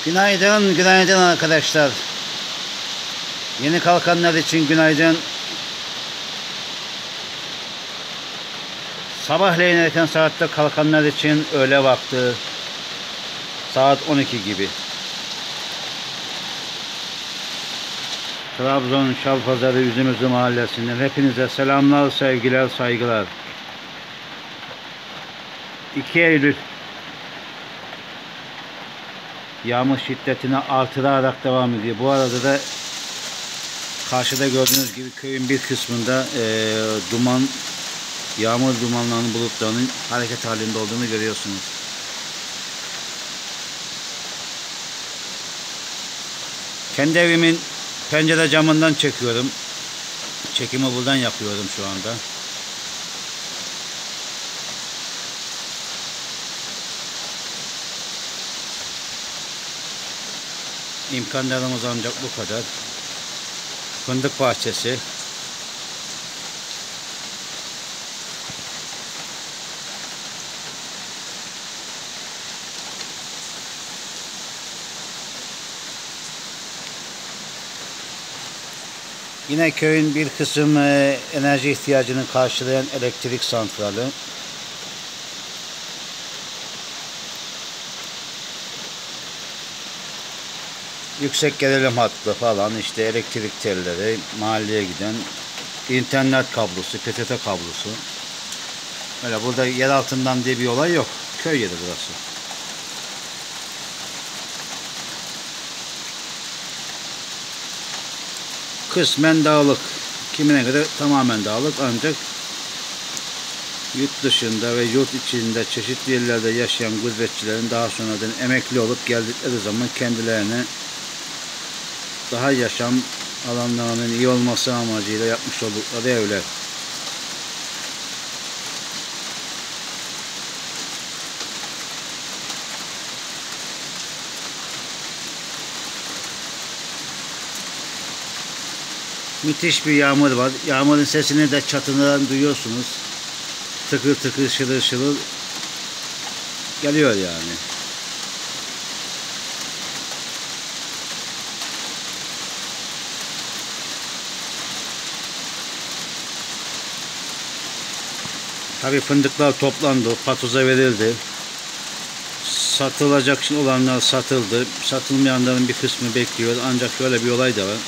Günaydın, günaydın arkadaşlar. Yeni kalkanlar için günaydın. Sabahleyin erken saatte kalkanlar için öğle vakti. Saat 12 gibi. Trabzon Şalpazarı Üzümüzü Mahallesi'nden hepinize selamlar, sevgiler, saygılar. 2 Eylül yağmur şiddetini artırarak devam ediyor. Bu arada da karşıda gördüğünüz gibi köyün bir kısmında yağmur dumanlarının, bulutlarının hareket halinde olduğunu görüyorsunuz. Kendi evimin pencere camından çekiyorum. Çekimi buradan yapıyorum şu anda. İmkanlarımız ancak bu kadar. Fındık bahçesi. Yine köyün bir kısım enerji ihtiyacını karşılayan elektrik santrali. Yüksek gerilim hattı falan, işte elektrik telleri, mahalleye giden internet kablosu, PTT kablosu. Öyle burada yer altından diye bir olay yok. Köy yeri burası. Kısmen dağlık. Kimine göre tamamen dağlık, ancak yurt dışında ve yurt içinde çeşitli yerlerde yaşayan gurbetçilerin daha sonradan emekli olup geldikleri zaman kendilerine daha yaşam alanlarının iyi olması amacıyla yapmış oldukları evler. Müthiş bir yağmur var. Yağmurun sesini de çatıdan duyuyorsunuz. Tıkır tıkır, şırıl şırıl geliyor yani. Tabii fındıklar toplandı, patoza verildi. Satılacak olanlar satıldı. Satılmayanların bir kısmı bekliyor. Ancak şöyle bir olay da var.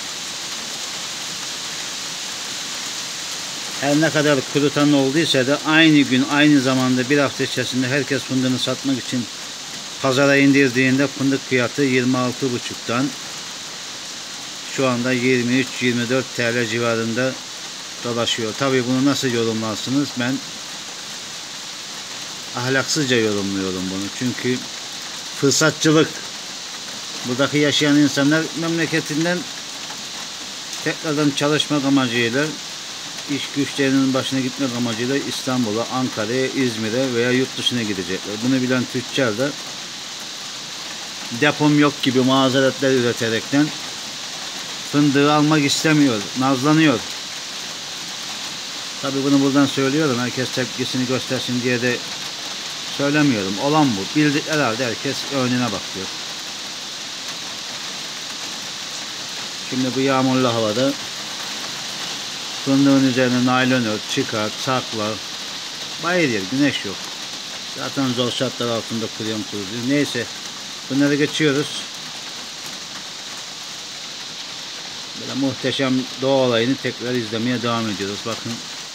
Her ne kadar kurutan olduysa da aynı gün, aynı zamanda bir hafta içerisinde herkes fındığını satmak için pazara indirdiğinde fındık fiyatı 26,5'tan şu anda 23-24 TL civarında dolaşıyor. Tabii bunu nasıl yorumlarsınız? Ben ahlaksızca yorumluyorum bunu. Çünkü fırsatçılık. Buradaki yaşayan insanlar memleketinden tekrardan çalışmak amacıyla, iş güçlerinin başına gitmek amacıyla İstanbul'a, Ankara'ya, İzmir'e veya yurt dışına gidecekler. Bunu bilen tüccar da depom yok gibi mazeretler üreterekten fındığı almak istemiyor, nazlanıyor. Tabii bunu buradan söylüyorum, herkes tepkisini göstersin diye de söylemiyorum. Olan bu. Bildik herhalde, herkes önüne bakıyor. Şimdi bu yağmurlu havada fındığın üzerine naylon ört, çıkar, sakla. Bayır yer, güneş yok. Zaten zor şartlar altında kuruyorum. Neyse, bunları geçiyoruz. Böyle muhteşem doğa olayını tekrar izlemeye devam ediyoruz. Bakın.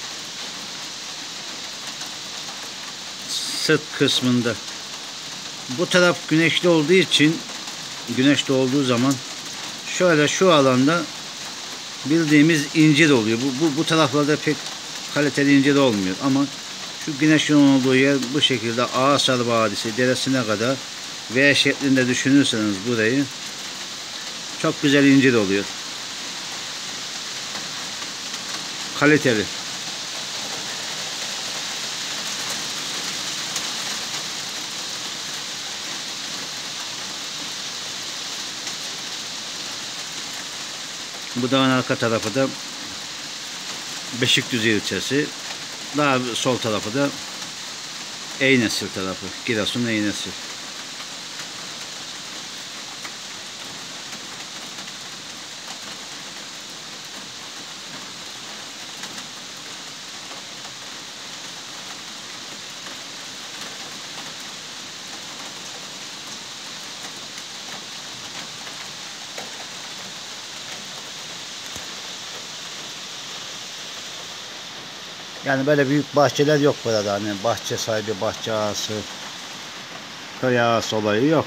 Sırt kısmında. Bu taraf güneşli olduğu için, güneşli olduğu zaman şöyle şu alanda bildiğimiz incir oluyor. Bu taraflarda pek kaliteli incir olmuyor. Ama şu güneşin olduğu yer bu şekilde Ağasar Vadisi deresine kadar V şeklinde düşünürseniz burayı, çok güzel incir oluyor. Kaliteli. Bu dağın arka tarafı da Beşikdüzü ilçesi. Daha sol tarafı da Eynesil tarafı. Giresun Eynesil. Yani böyle büyük bahçeler yok burada. Hani bahçe sahibi, bahçe ağası, köy ağası olayı yok.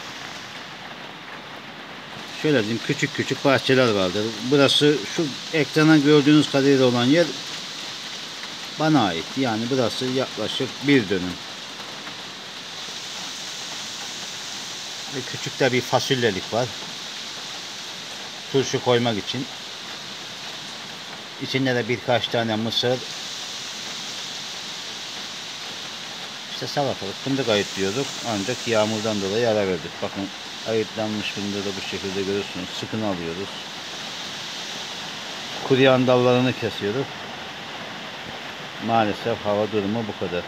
Şöyle diyeyim, küçük küçük bahçeler vardır. Burası şu ekrana gördüğünüz kadarıyla olan yer bana ait. Yani burası yaklaşık bir dönüm. Ve küçük de bir fasulyelik var. Turşu koymak için. İçinde de birkaç tane mısır. İşte salatalık, fındık ayıtlıyorduk. Ancak yağmurdan dolayı ara verdik. Bakın ayıtlanmış fındığı da bu şekilde görüyorsunuz. Sıkını alıyoruz. Kuruyan dallarını kesiyoruz. Maalesef hava durumu bu kadar.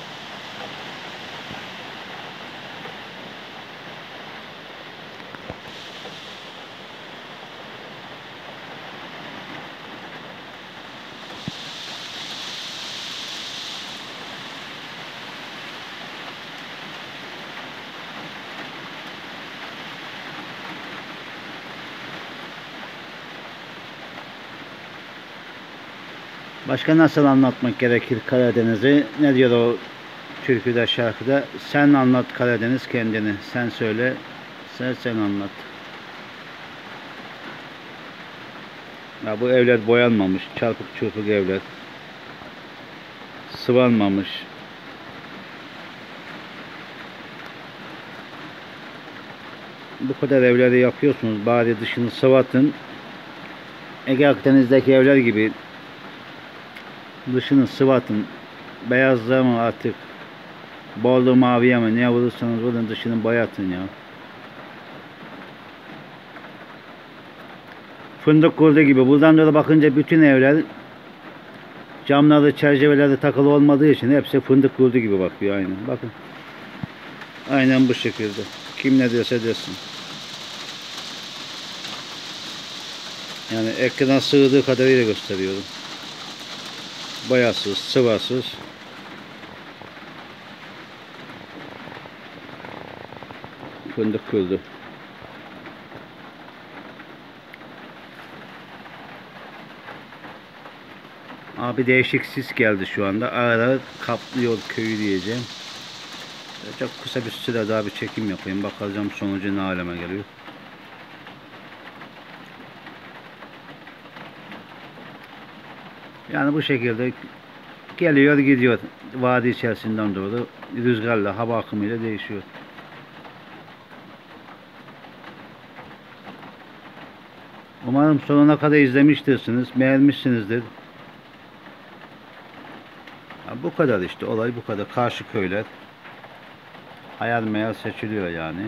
Başka nasıl anlatmak gerekir Karadeniz'i? Ne diyor o türküde, şarkıda? Sen anlat Karadeniz kendini. Sen söyle. Sen anlat. Ya bu evler boyanmamış. Çarpık çırpık evler. Sıvanmamış. Bu kadar evleri yapıyorsunuz. Bari dışını sıvatın. Ege Akdeniz'deki evler gibi dışını sıvatın. Beyazlığa mı artık, borlu maviye mi, ne vurursanız vurun, dışını boyatın ya. Fındık kurdu gibi. Buradan da bakınca bütün evler camları, çerçeveleri takılı olmadığı için hepsi fındık kurdu gibi bakıyor aynen. Bakın. Aynen bu şekilde. Kim ne diyorsa desin. Yani ekrana sığdığı kadarıyla gösteriyorum. Boyasız, sıvasız. Fındık kurdu. Abi değişik sis geldi şu anda. Ara kaplıyor köyü diyeceğim. Çok kısa bir süre daha bir çekim yapayım. Bakacağım sonucu ne aleme geliyor. Yani bu şekilde geliyor gidiyor. Vadi içerisinden doğru rüzgarla, hava akımıyla değişiyor. Umarım sonuna kadar izlemiştirsiniz, beğenmişsinizdir. Ya bu kadar işte, olay bu kadar. Karşı köyler hayal meyal seçiliyor yani.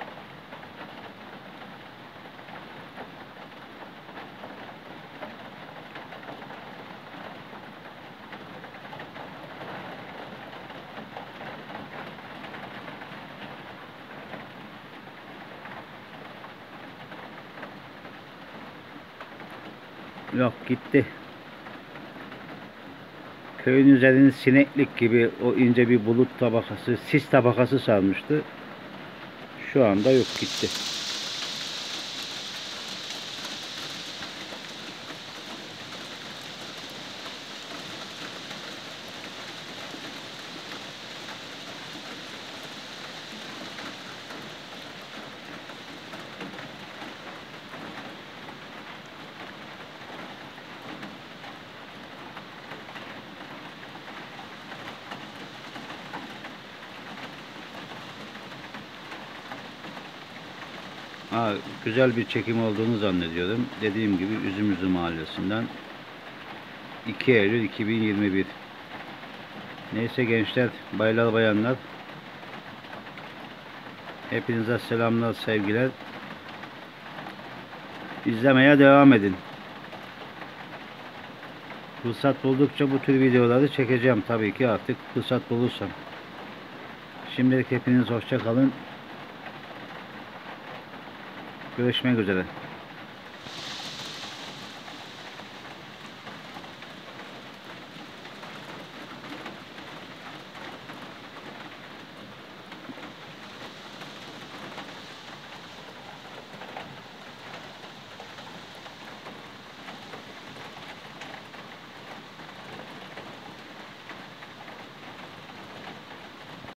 Yok, gitti. Köyün üzerini sineklik gibi o ince bir bulut tabakası, sis tabakası sarmıştı. Şu anda yok, gitti. Ha, güzel bir çekim olduğunu zannediyorum. Dediğim gibi Üzümüzü Mahallesi'nden 2 Eylül 2021. Neyse gençler, baylar bayanlar, hepinize selamlar, sevgiler. İzlemeye devam edin. Fırsat buldukça bu tür videoları çekeceğim tabii ki, artık fırsat bulursam. Şimdilik hepiniz hoşça kalın. Görüşmek üzere.